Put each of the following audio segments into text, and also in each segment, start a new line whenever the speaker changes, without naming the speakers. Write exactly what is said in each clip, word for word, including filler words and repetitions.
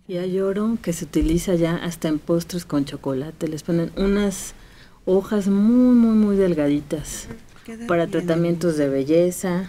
Y hay oro que se utiliza ya hasta en postres con chocolate. Les ponen unas hojas muy, muy, muy delgaditas para tratamientos de belleza.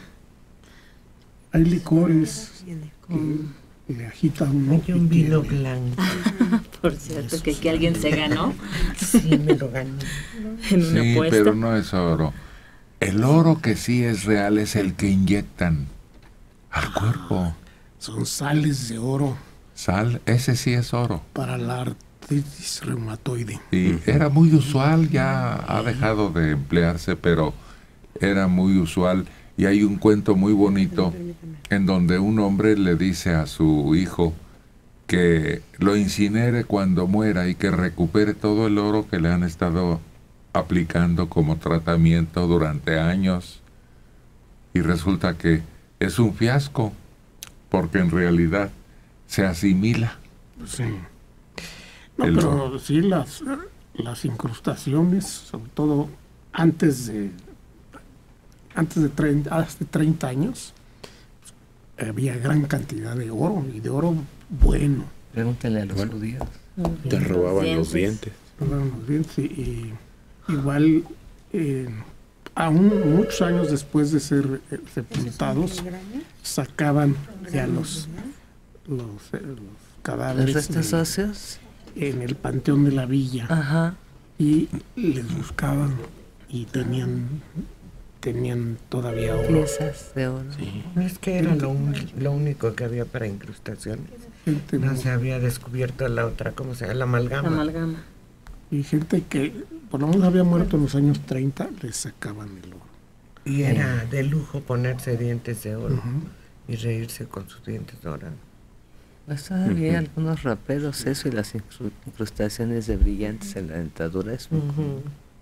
Hay licores que le agitan uno.
Hay un vino blanco.
Por cierto, que aquí alguien se ganó.
Sí, me lo gané.
En una
Sí,
apuesta.
pero no es oro. El oro que sí es real es el que inyectan al cuerpo.
Son sales de oro
Sal, ese sí es oro.
para la artritis reumatoide.
Y era muy usual, ya ha dejado de emplearse, pero era muy usual. Y hay un cuento muy bonito en donde un hombre le dice a su hijo que lo incinere cuando muera y que recupere todo el oro que le han estado aplicando como tratamiento durante años. Y resulta que es un fiasco, porque en realidad se asimila.
Sí. No,
El
pero
oro.
sí, las, las incrustaciones, sobre todo antes de antes de treinta, hace treinta años, había gran cantidad de oro, y de oro bueno.
Pregúntale a los
Bueno.
judíos.
Te robaban los dientes.
Robaron los dientes, y, y igual, eh, aún muchos años después de ser eh, sepultados, sacaban ya los, los, eh, los
¿Los
cadáveres
restos
de-
óseos?
en el Panteón de la Villa,
Ajá.
y les buscaban y tenían tenían todavía oro.
Piezas de oro.
Sí.
Es que era lo, un- lo único que había para incrustaciones.
Gente,
No
muy-
se había descubierto la otra, ¿cómo se llama? La
La
amalgama.
amalgama.
y gente que por lo menos había muerto en los años treinta, les sacaban el oro.
Y era de lujo ponerse dientes de oro
Ujú.
y reírse con sus dientes dorados.
Pues todavía
Ujú.
algunos raperos, eso y las incru- incrustaciones de brillantes en la dentadura es muy común.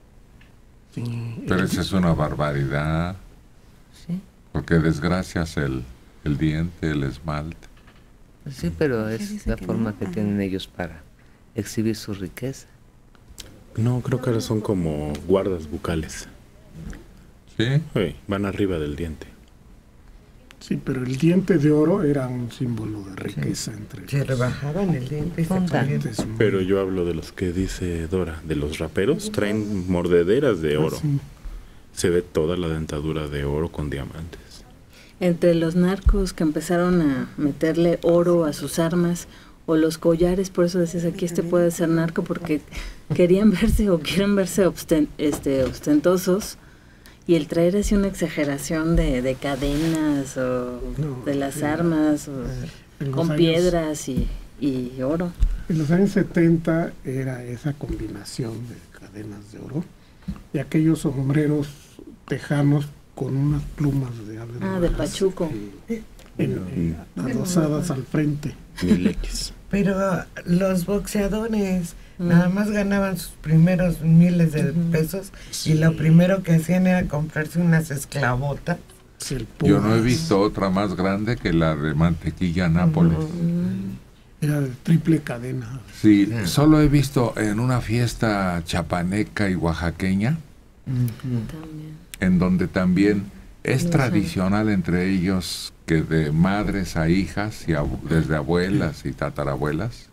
Sí,
Pero
eh,
esa es una barbaridad,
Sí,
porque desgracias el, el diente, el esmalte.
pues sí, pero es la forma que tienen ellos para exhibir su riqueza.
No, creo que ahora son como guardas bucales.
¿Sí?
Sí, van arriba del diente.
sí, pero el diente de oro era un símbolo de riqueza entre
Se
los
rebajaban el diente y se
Fonda.
ponían.
gentes muy-
Pero yo hablo de los que dice Dora, de los raperos, traen mordederas de oro.
Sí.
Se ve toda la dentadura de oro con diamantes.
Entre los narcos que empezaron a meterle oro a sus armas, o los collares, por eso decías aquí, este puede ser narco, porque querían verse o quieren verse osten- este, ostentosos, y el traer así una exageración de, de cadenas o
No,
de las
sí.
armas o
En los
con
años-
piedras y, y oro.
En los años setenta era esa combinación de cadenas de oro y aquellos sombreros tejanos con unas plumas de ave
Ah, de
maras,
pachuco.
eh, en- en- adosadas al frente.
Mil X.
Pero los boxeadores
Mm.
nada más ganaban sus primeros miles de pesos y lo primero que hacían era comprarse unas esclavotas.
El
Yo no he
Pumas
visto otra más grande que la de mantequilla Nápoles.
Era de triple cadena.
Sí, solo he visto en una fiesta chapaneca y oaxaqueña,
También.
en donde también es
No sé.
tradicional entre ellos que de madres a hijas, y abu- desde abuelas y tatarabuelas,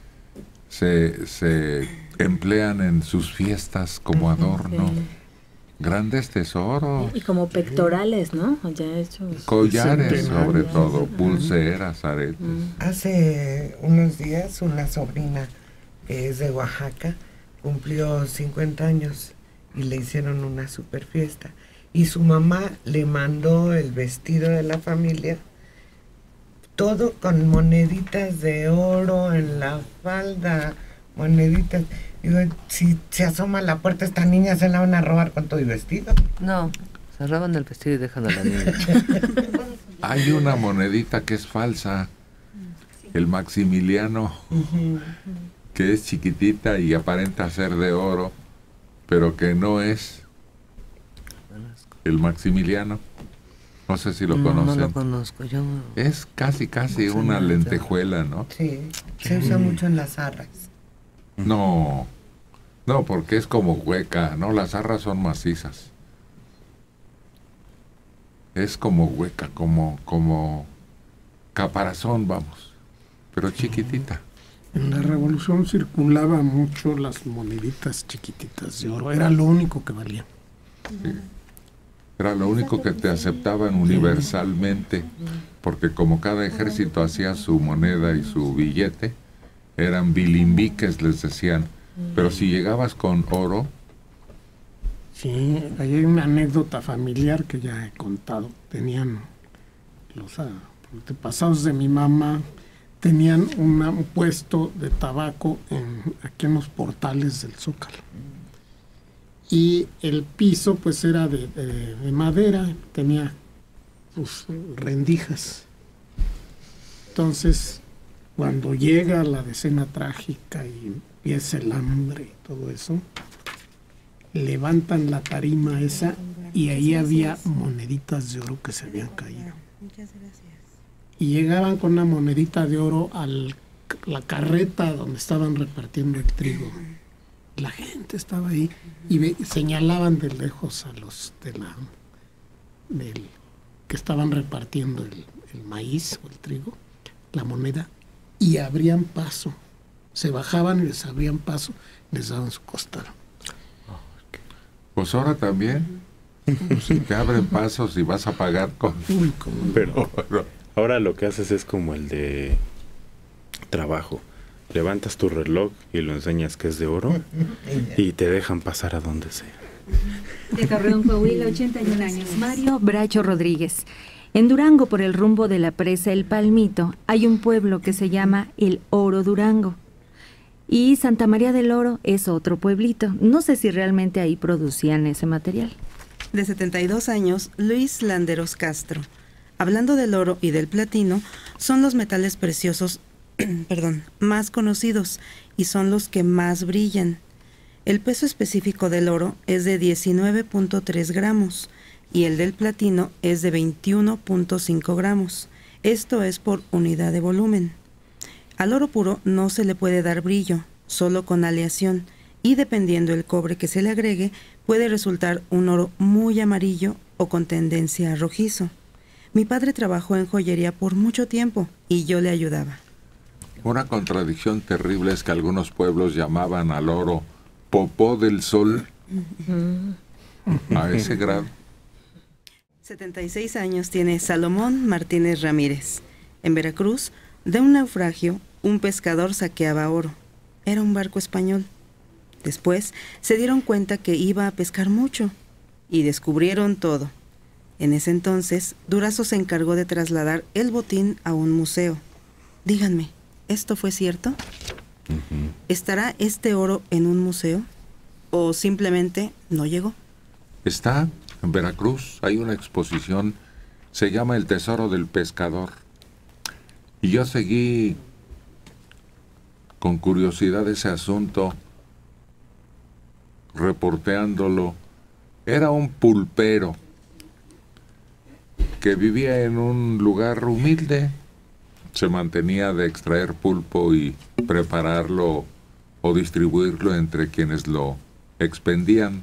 se, se emplean en sus fiestas como adorno.
Sí.
Grandes tesoros,
Y como pectorales, ¿no? Ya hechos.
collares
Centenarios.
sobre todo,
Ajá.
pulseras, aretes.
Mm.
Hace unos días una sobrina que es de Oaxaca cumplió cincuenta años y le hicieron una super fiesta. Y su mamá le mandó el vestido de la familia, todo con moneditas de oro en la falda, moneditas. Digo, si se asoma a la puerta esta niña se la van a robar con todo y vestido.
No, se roban el vestido y dejan a la niña.
Hay una monedita que es falsa, el Maximiliano, que es chiquitita y aparenta ser de oro, pero que no es el Maximiliano. No sé si lo
No, no
conocen.
lo conozco, yo no-
Es casi, casi
No sé
una
nada.
lentejuela, ¿no?
Sí, se usa mucho en las arras.
No, no, porque es como hueca, ¿no? Las arras son macizas. Es como hueca, como, como caparazón, vamos, pero chiquitita.
En la Revolución circulaba mucho las moneditas chiquititas de oro, era lo único que valía.
Sí. Era lo único que te aceptaban universalmente, porque como cada ejército hacía su moneda y su billete, eran bilimbiques, les decían. Pero si llegabas con oro...
Sí, ahí hay una anécdota familiar que ya he contado. Tenían los antepasados de mi mamá, tenían una, un puesto de tabaco en, aquí en los portales del Zócalo. Y el piso pues era de, de, de madera, tenía pues, rendijas. Entonces, cuando llega la decena trágica y empieza el hambre y todo eso, levantan la tarima esa y ahí había moneditas de oro que se habían caído.
Muchas gracias.
Y llegaban con una monedita de oro a la carreta donde estaban repartiendo el trigo. La gente estaba ahí y ve, señalaban de lejos a los de la del, que estaban repartiendo el, el maíz o el trigo, la moneda, y abrían paso. Se bajaban y les abrían paso, les daban su costal.
Pues ahora también te abren pasos y vas a pagar con...
Uy, ¿cómo?
Pero ahora lo que haces es como el de trabajo. Levantas tu reloj y lo enseñas que es de oro y te dejan pasar a donde sea.
De Torreón, Coahuila, ochenta y un años. Mario Bracho Rodríguez. En Durango, por el rumbo de la presa El Palmito, hay un pueblo que se llama El Oro Durango. Y Santa María del Oro es otro pueblito. No sé si realmente ahí producían ese material.
De setenta y dos años, Luis Landeros Castro. Hablando del oro y del platino, son los metales preciosos perdón, más conocidos y son los que más brillan. El peso específico del oro es de diecinueve punto tres gramos y el del platino es de veintiuno punto cinco gramos. Esto es por unidad de volumen. Al oro puro no se le puede dar brillo, solo con aleación, y dependiendo el cobre que se le agregue, puede resultar un oro muy amarillo o con tendencia a rojizo. Mi padre trabajó en joyería por mucho tiempo y yo le ayudaba.
Una contradicción terrible es que algunos pueblos llamaban al oro popó del sol a ese grado.
setenta y seis años tiene Salomón Martínez Ramírez. En Veracruz, de un naufragio, un pescador saqueaba oro. Era un barco español. Después se dieron cuenta que iba a pescar mucho y descubrieron todo. En ese entonces, Durazo se encargó de trasladar el botín a un museo. Díganme, ¿esto fue cierto? Uh-huh. ¿Estará este oro en un museo? ¿O simplemente no llegó?
Está en Veracruz, hay una exposición, se llama El Tesoro del Pescador. Y yo seguí con curiosidad ese asunto, reporteándolo. Era un pulpero que vivía en un lugar humilde, se mantenía de extraer pulpo y prepararlo o distribuirlo entre quienes lo expendían.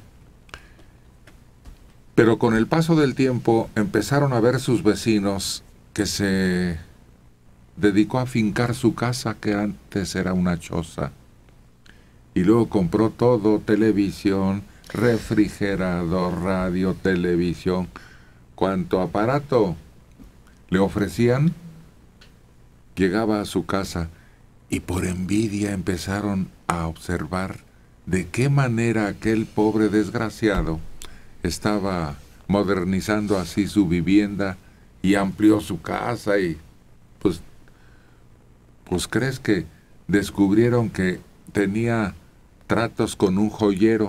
Pero con el paso del tiempo empezaron a ver sus vecinos que se dedicó a afincar su casa, que antes era una choza, y luego compró todo: televisión, refrigerador, radio, televisión, cuanto aparato le ofrecían, llegaba a su casa, y por envidia empezaron a observar de qué manera aquel pobre desgraciado estaba modernizando así su vivienda y amplió su casa. Y pues, pues crees que descubrieron que tenía tratos con un joyero.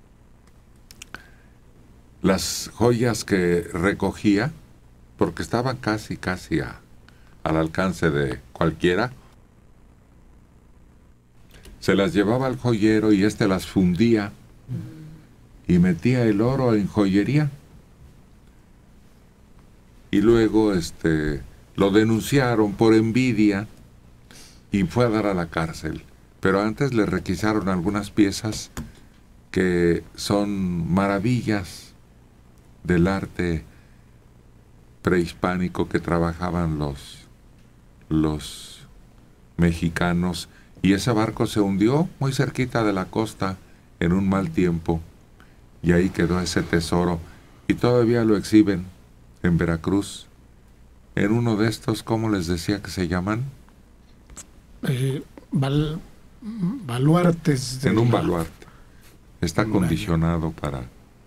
Las joyas que recogía, porque estaban casi, casi a, al alcance de cualquiera, se las llevaba al joyero y éste las fundía y metía el oro en joyería. Y luego este, lo denunciaron por envidia y fue a dar a la cárcel. Pero antes le requisaron algunas piezas que son maravillas del arte prehispánico que trabajaban los, los mexicanos, Y ese barco se hundió muy cerquita de la costa en un mal tiempo. Y ahí quedó ese tesoro. Y todavía lo exhiben en Veracruz. En uno de estos, ¿cómo les decía que se llaman?
Eh, bal, baluartes.
En un
la,
baluarte. Está condicionado para,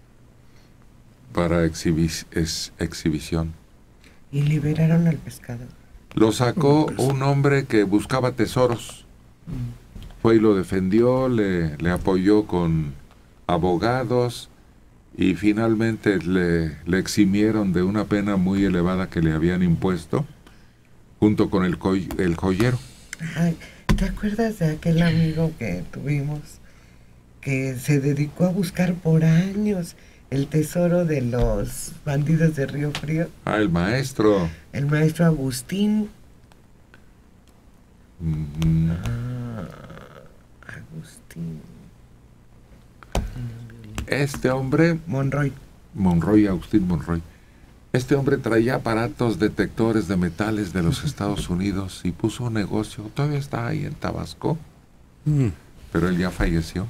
para exhibi es, exhibición.
Y liberaron al pescador.
Lo sacó un hombre que buscaba tesoros. Fue y lo defendió, le, le apoyó con abogados y finalmente le, le eximieron de una pena muy elevada que le habían impuesto junto con el, co el joyero.
Ay, ¿te acuerdas de aquel amigo que tuvimos que se dedicó a buscar por años el tesoro de los bandidos de Río Frío?
Ah, el maestro.
El maestro Agustín.
Mm.
Ah, Agustín.
Este hombre...
Monroy.
Monroy, Agustín Monroy. Este hombre traía aparatos detectores de metales de los Estados Unidos y puso un negocio. Todavía está ahí en Tabasco, mm. pero él ya falleció.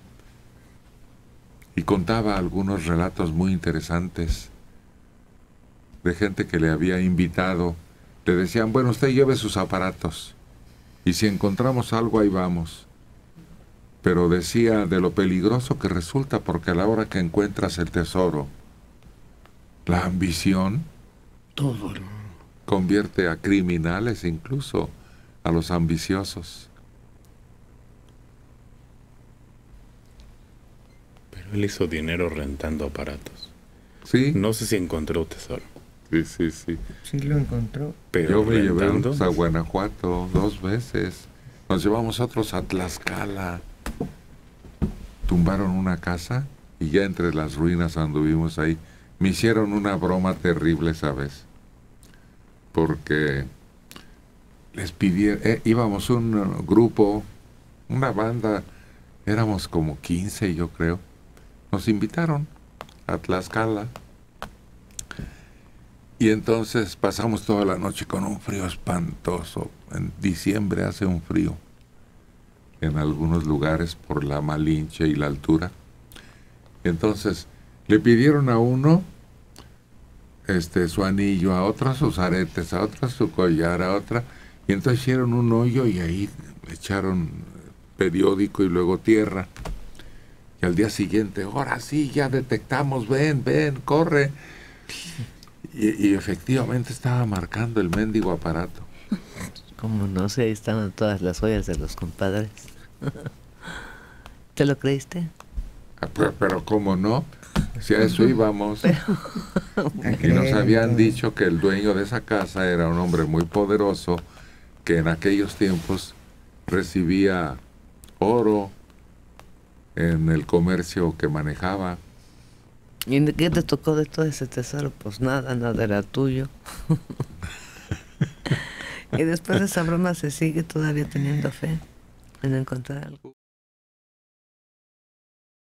Y contaba algunos relatos muy interesantes de gente que le había invitado. Le decían, bueno, usted lleve sus aparatos y si encontramos algo ahí vamos. Pero decía de lo peligroso que resulta, porque a la hora que encuentras el tesoro, la ambición
todo el...
convierte a criminales, incluso a los ambiciosos.
Pero él hizo dinero rentando aparatos.
Sí.
No sé si encontró tesoro.
Sí, sí, sí.
Sí lo encontró.
Pero
yo me
rentando,
llevé a Guanajuato dos veces. Nos llevamos otros a Tlaxcala. Tumbaron una casa y ya entre las ruinas anduvimos ahí. Me hicieron una broma terrible esa vez. Porque les pidieron, eh, íbamos un uh, grupo, una banda, éramos como quince yo creo. Nos invitaron a Tlaxcala. Y entonces pasamos toda la noche con un frío espantoso. En diciembre hace un frío en algunos lugares por la Malinche y la altura. Entonces le pidieron a uno este su anillo, a otra sus aretes, a otra su collar, a otra, y entonces hicieron un hoyo y ahí echaron periódico y luego tierra. Y al día siguiente, ahora sí, ya detectamos, ven, ven, corre. Y, y efectivamente estaba marcando el mendigo aparato.
Como no sé, ahí estaban todas las ollas de los compadres. ¿Te lo creíste?
Pero, pero ¿cómo no? Si a eso íbamos.
Pero...
y nos habían dicho que el dueño de esa casa era un hombre muy poderoso, que en aquellos tiempos recibía oro en el comercio que manejaba.
¿Y qué te tocó de todo ese tesoro? Pues nada, nada era tuyo. Y después de esa broma se sigue todavía teniendo fe en encontrar algo.